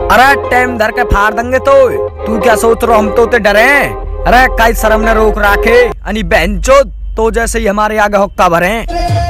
अरे टाइम धर के फाड़ देंगे तो तू क्या सोच रहा हम तो ते डरे हैं। अरे कई शर्म ने रोक राखे अनि बहन चो तो जैसे ही हमारे आगे हुक्का भरे।